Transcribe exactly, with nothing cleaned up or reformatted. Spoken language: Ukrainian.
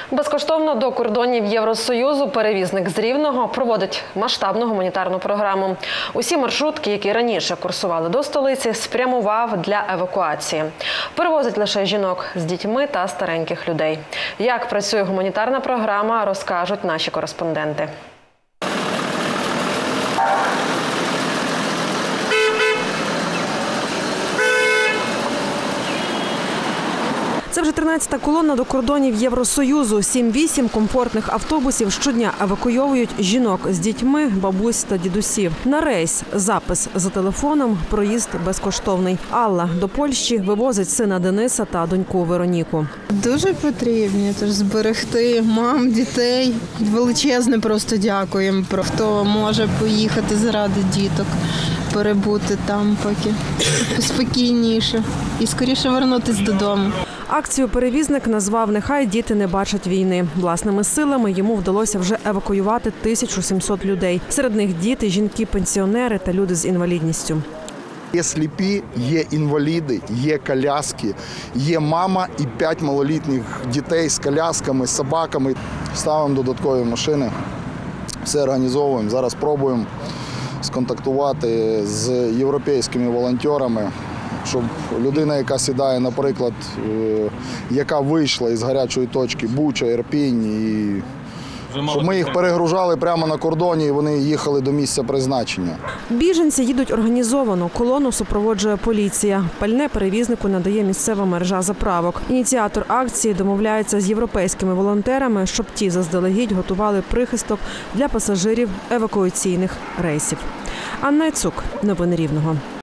Безкоштовно до кордонів Євросоюзу перевізник з Рівного проводить масштабну гуманітарну програму. Усі маршрутки, які раніше курсували до столиці, спрямував для евакуації. Перевозить лише жінок з дітьми та стареньких людей. Як працює гуманітарна програма, розкажуть наші кореспонденти. Це вже тринадцята колона до кордонів Євросоюзу. сім-вісім комфортних автобусів щодня евакуйовують жінок з дітьми, бабусь та дідусів. На рейс запис за телефоном, проїзд безкоштовний. Алла до Польщі вивозить сина Дениса та доньку Вероніку. Дуже потрібні, тож зберегти мам, дітей. Величезне просто дякуємо, хто може поїхати заради діток, перебути там поки спокійніше і скоріше вернутися додому. Акцію перевізник назвав «Нехай діти не бачать війни». Власними силами йому вдалося вже евакуювати тисячу сімсот людей. Серед них діти, жінки, пенсіонери та люди з інвалідністю. Є сліпі, є інваліди, є коляски, є мама і п'ять малолітніх дітей з колясками, з собаками. Ставимо додаткові машини, все організовуємо. Зараз пробуємо сконтактувати з європейськими волонтерами, щоб людина, яка сідає, наприклад, яка вийшла із гарячої точки Буча, Ірпінь, і щоб ми їх перегружали прямо на кордоні і вони їхали до місця призначення. Біженці їдуть організовано. Колону супроводжує поліція. Пальне перевізнику надає місцева мережа заправок. Ініціатор акції домовляється з європейськими волонтерами, щоб ті заздалегідь готували прихисток для пасажирів евакуаційних рейсів. Анна Яцук. Новини Рівного.